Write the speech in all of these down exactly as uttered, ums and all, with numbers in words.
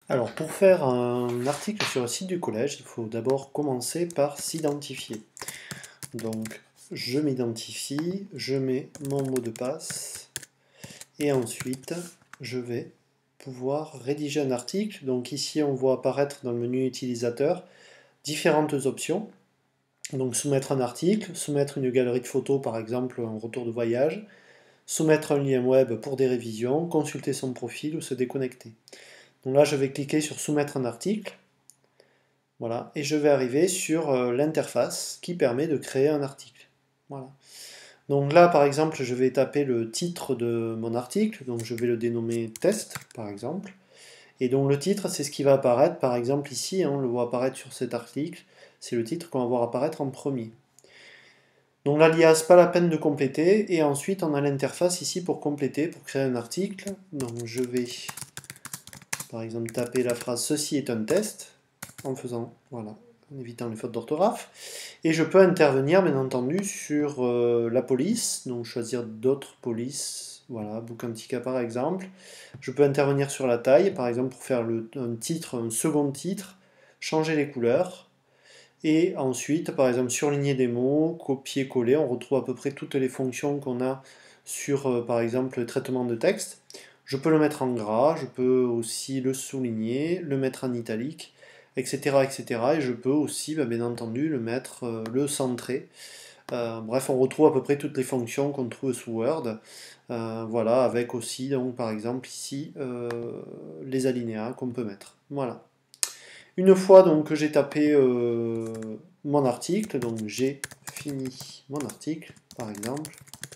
Alors, pour faire un article sur le site du collège, il faut d'abord commencer par s'identifier. Donc, je m'identifie, je mets mon mot de passe, et ensuite, je vais pouvoir rédiger un article. Donc ici, on voit apparaître dans le menu utilisateur différentes options. Donc, soumettre un article, soumettre une galerie de photos, par exemple, un retour de voyage, soumettre un lien web pour des révisions, consulter son profil ou se déconnecter. Donc là, je vais cliquer sur soumettre un article. Voilà, et je vais arriver sur euh, l'interface qui permet de créer un article. Voilà. Donc là, par exemple, je vais taper le titre de mon article, donc je vais le dénommer test, par exemple. Et donc le titre, c'est ce qui va apparaître, par exemple ici, hein, on le voit apparaître sur cet article, c'est le titre qu'on va voir apparaître en premier. Donc l'alias, pas la peine de compléter, et ensuite on a l'interface ici pour compléter, pour créer un article. Donc je vais, par exemple, taper la phrase « Ceci est un test », en faisant, voilà, en évitant les fautes d'orthographe. Et je peux intervenir, bien entendu, sur euh, la police, donc choisir d'autres polices, voilà, Boucantica par exemple. Je peux intervenir sur la taille, par exemple, pour faire le, un titre, un second titre, changer les couleurs. Et ensuite, par exemple, surligner des mots, copier-coller, on retrouve à peu près toutes les fonctions qu'on a sur, euh, par exemple, le traitement de texte. Je peux le mettre en gras, je peux aussi le souligner, le mettre en italique, et cetera et cetera. Et je peux aussi, bah, bien entendu, le mettre, euh, le centrer. Euh, bref, on retrouve à peu près toutes les fonctions qu'on trouve sous Word. Euh, voilà, avec aussi, donc, par exemple, ici, euh, les alinéas qu'on peut mettre. Voilà. Une fois donc que j'ai tapé euh, mon article, donc j'ai fini mon article, par exemple.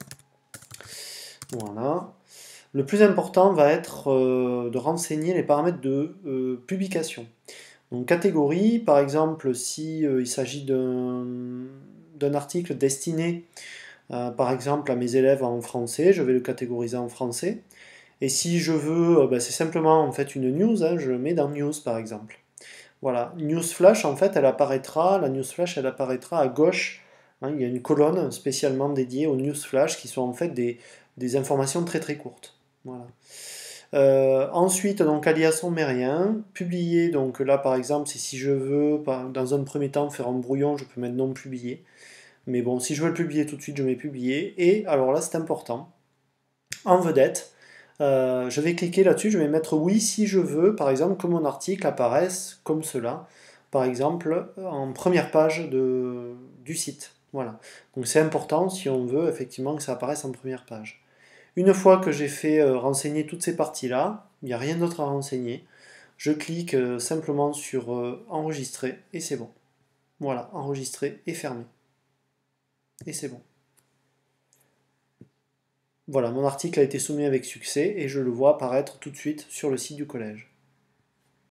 Voilà. Le plus important va être euh, de renseigner les paramètres de euh, publication. Donc catégorie, par exemple, si euh, il s'agit d'un d'un article destiné, euh, par exemple, à mes élèves en français, je vais le catégoriser en français. Et si je veux, euh, bah, c'est simplement en fait une news, hein, je le mets dans news, par exemple. Voilà, news flash, en fait, elle apparaîtra, la news flash, elle apparaîtra à gauche. Hein, il y a une colonne spécialement dédiée aux news flash qui sont en fait des, des informations très très courtes. Voilà. Euh, ensuite, donc alias mérien, publier, donc là par exemple, c'est si je veux, dans un premier temps, faire un brouillon, je peux mettre non publié. Mais bon, si je veux le publier tout de suite, je mets publier. Et alors là, c'est important, en vedette, euh, je vais cliquer là-dessus, je vais mettre oui si je veux, par exemple, que mon article apparaisse comme cela, par exemple, en première page de, du site. Voilà. Donc c'est important si on veut effectivement que ça apparaisse en première page. Une fois que j'ai fait euh, renseigner toutes ces parties-là, il n'y a rien d'autre à renseigner, je clique euh, simplement sur euh, enregistrer et c'est bon. Voilà, enregistrer et fermer. Et c'est bon. Voilà, mon article a été soumis avec succès et je le vois apparaître tout de suite sur le site du collège.